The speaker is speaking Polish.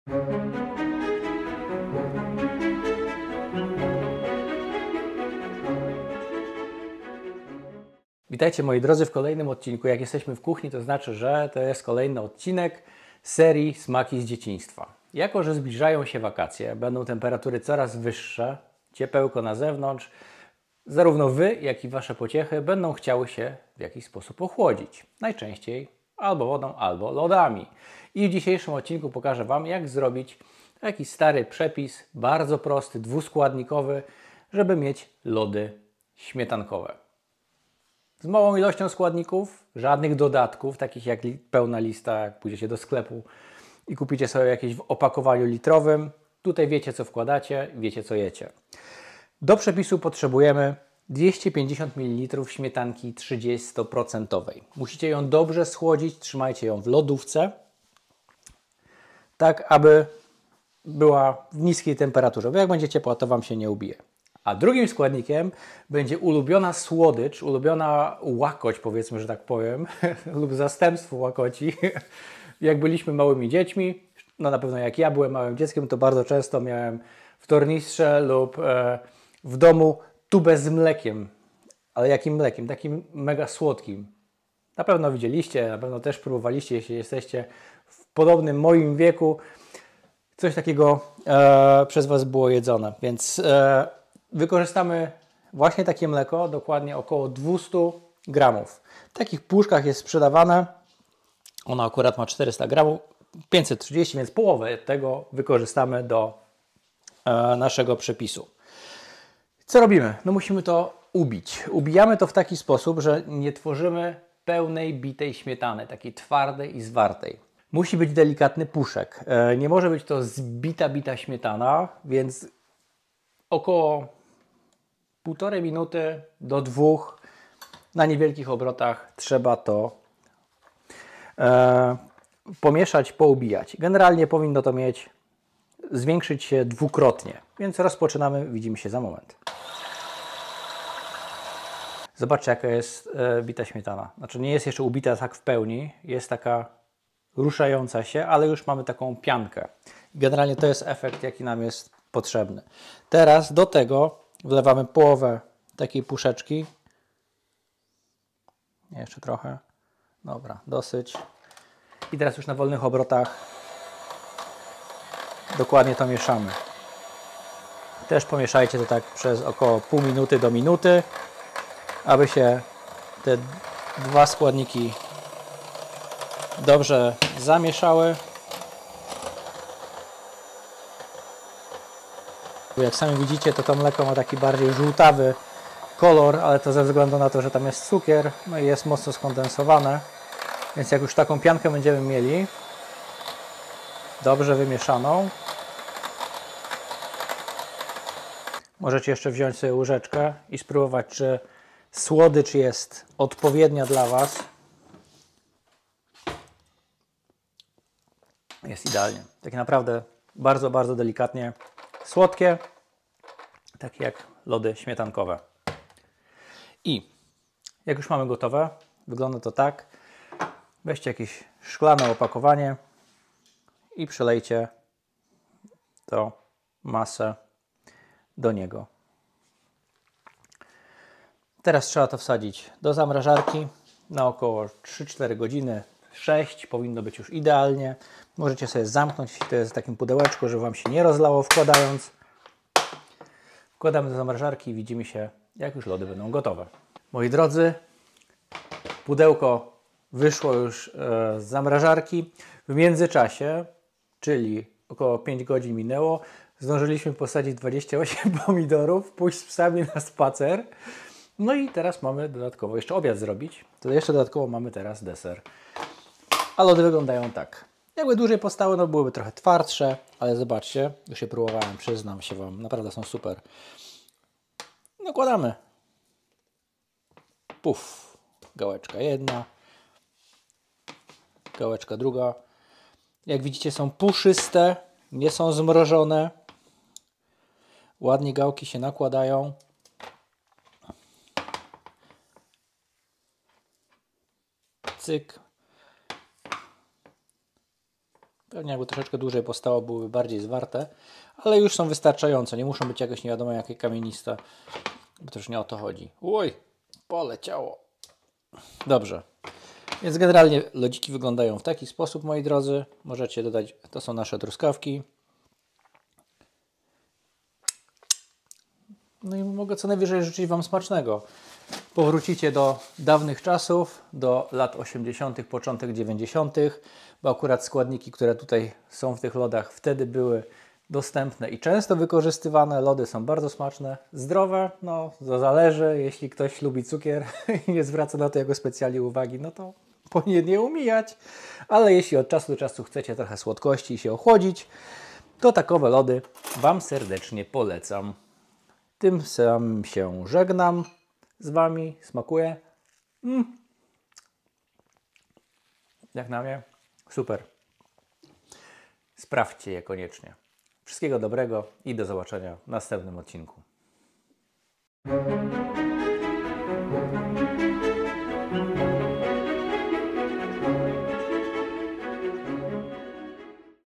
Witajcie moi drodzy w kolejnym odcinku. Jak jesteśmy w kuchni, to znaczy, że to jest kolejny odcinek serii Smaki z dzieciństwa. Jako że zbliżają się wakacje, będą temperatury coraz wyższe, ciepełko na zewnątrz, zarówno Wy, jak i Wasze pociechy będą chciały się w jakiś sposób ochłodzić. Najczęściej albo wodą, albo lodami. I w dzisiejszym odcinku pokażę Wam, jak zrobić taki stary przepis, bardzo prosty, dwuskładnikowy, żeby mieć lody śmietankowe. Z małą ilością składników, żadnych dodatków, takich jak pełna lista, jak pójdziecie do sklepu i kupicie sobie jakieś w opakowaniu litrowym. Tutaj wiecie, co wkładacie, wiecie, co jecie. Do przepisu potrzebujemy 250 ml śmietanki 30%. Musicie ją dobrze schłodzić, trzymajcie ją w lodówce, tak aby była w niskiej temperaturze, bo jak będzie ciepła, to Wam się nie ubije. A drugim składnikiem będzie ulubiona słodycz, ulubiona łakoć, powiedzmy, że tak powiem, lub zastępstwo łakoci. Jak byliśmy małymi dziećmi, no na pewno jak ja byłem małym dzieckiem, to bardzo często miałem w tornistrze lub w domu tubę z mlekiem. Ale jakim mlekiem? Takim mega słodkim. Na pewno widzieliście, na pewno też próbowaliście, jeśli jesteście w podobnym moim wieku. Coś takiego przez Was było jedzone, więc wykorzystamy właśnie takie mleko, dokładnie około 200 gramów. W takich puszkach jest sprzedawane. Ono akurat ma 400 gramów, 530, więc połowę tego wykorzystamy do naszego przepisu. Co robimy? No musimy to ubić. Ubijamy to w taki sposób, że nie tworzymy pełnej bitej śmietany, takiej twardej i zwartej. Musi być delikatny puszek. Nie może być to zbita śmietana, więc około 1,5 minuty do 2 na niewielkich obrotach trzeba to pomieszać, poubijać. Generalnie powinno to zwiększyć się dwukrotnie, więc rozpoczynamy, widzimy się za moment. Zobaczcie, jaka jest bita śmietana. Znaczy nie jest jeszcze ubita tak w pełni, jest taka ruszająca się, ale już mamy taką piankę. Generalnie to jest efekt, jaki nam jest potrzebny. Teraz do tego wlewamy połowę takiej puszeczki. Jeszcze trochę. Dobra, dosyć. I teraz już na wolnych obrotach dokładnie to mieszamy. Też pomieszajcie to tak przez około pół minuty do minuty, aby się te dwa składniki dobrze zamieszały. Jak sami widzicie, to mleko ma taki bardziej żółtawy kolor, ale to ze względu na to, że tam jest cukier, no i jest mocno skondensowane. Więc jak już taką piankę będziemy mieli, dobrze wymieszaną, możecie jeszcze wziąć sobie łyżeczkę i spróbować, czy słodycz jest odpowiednia dla Was. Jest idealnie. Tak naprawdę bardzo, bardzo delikatnie słodkie, takie jak lody śmietankowe. I jak już mamy gotowe, wygląda to tak. Weźcie jakieś szklane opakowanie i przelejcie tą masę do niego. Teraz trzeba to wsadzić do zamrażarki na około 3-4 godziny. 6 powinno być już idealnie. Możecie sobie zamknąć to jest w takim pudełeczku, żeby Wam się nie rozlało wkładając. Wkładamy do zamrażarki i widzimy się, jak już lody będą gotowe. Moi drodzy, pudełko wyszło już z zamrażarki. W międzyczasie, czyli około 5 godzin minęło, zdążyliśmy posadzić 28 pomidorów, pójść z psami na spacer. No i teraz mamy dodatkowo jeszcze obiad zrobić. To jeszcze dodatkowo mamy teraz deser. A lody wyglądają tak. Jakby dłużej postały, no byłyby trochę twardsze, ale zobaczcie, już je próbowałem, przyznam się Wam, naprawdę są super. Nakładamy. Puf, gałeczka jedna, gałeczka druga. Jak widzicie, są puszyste, nie są zmrożone. Ładnie gałki się nakładają. Cyk. Pewnie jakby troszeczkę dłużej postało, byłyby bardziej zwarte, ale już są wystarczające. Nie muszą być jakieś nie wiadomo jakie kamieniste, bo to już nie o to chodzi. Oj, poleciało. Dobrze. Więc generalnie lodziki wyglądają w taki sposób, moi drodzy. Możecie dodać, to są nasze truskawki. No i mogę co najwyżej życzyć Wam smacznego. Powrócicie do dawnych czasów, do lat 80., początek 90., bo akurat składniki, które tutaj są w tych lodach, wtedy były dostępne i często wykorzystywane. Lody są bardzo smaczne, zdrowe, no to zależy. Jeśli ktoś lubi cukier i nie zwraca na to jego specjalnie uwagi, no to powinien nie umijać. Ale jeśli od czasu do czasu chcecie trochę słodkości i się ochłodzić, to takowe lody Wam serdecznie polecam. Tym samym się żegnam z Wami. Smakuje? Jak na mnie? Super. Sprawdźcie je koniecznie. Wszystkiego dobrego i do zobaczenia w następnym odcinku.